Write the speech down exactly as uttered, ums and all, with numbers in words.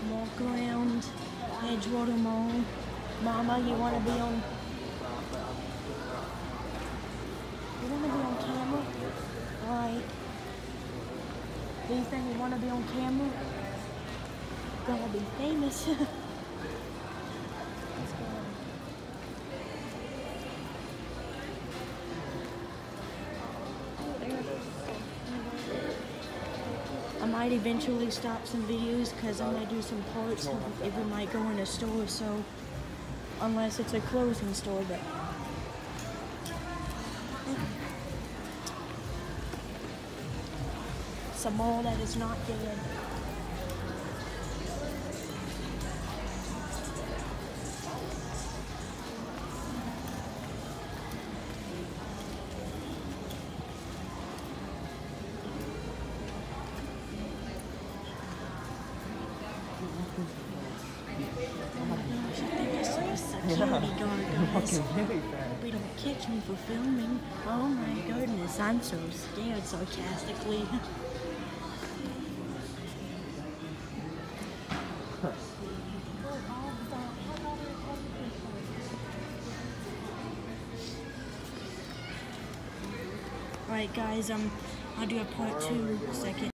walk around Edgewater Mall. Mama, you want to be on? You want to be on camera? Alright. Do you think you want to be on camera? Gonna be famous. Let's go. I might eventually stop some videos because I'm gonna do some parts if we might go in a store, so unless it's a clothing store, but it's a mall that is not dead. Security guard, guys. We don't catch me for filming. Oh my goodness, I'm so scared, sarcastically. Alright guys, um, I'll do a part two second.